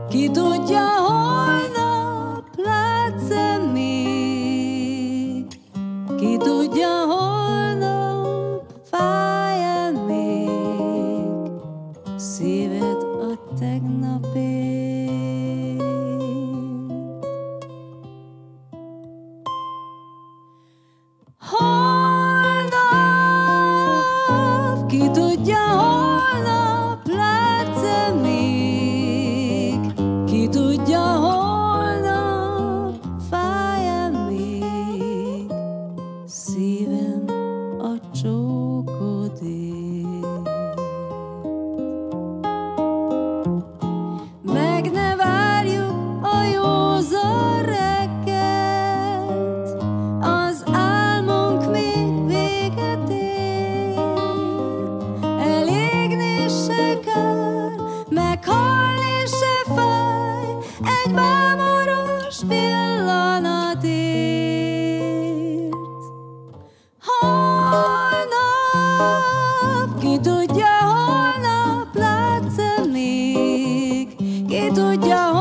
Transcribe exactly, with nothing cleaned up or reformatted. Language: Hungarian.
Ki tudja, holnap látsz-e még? Ki tudja, holnap fáj-e még? Szíved a tegnapért. Holnap, ki tudja, holnap látsz-e még? Ki tudja, holnap fáj-e még? Szívem a csókodért. Meg ne várjuk a józan reggelt, az álmunk még véget ér. Elégni se kár, meghalni se fáj, egy mámoros pillanatért. Holnap, ki tudja, holnap látsz-e még? Ki tudja,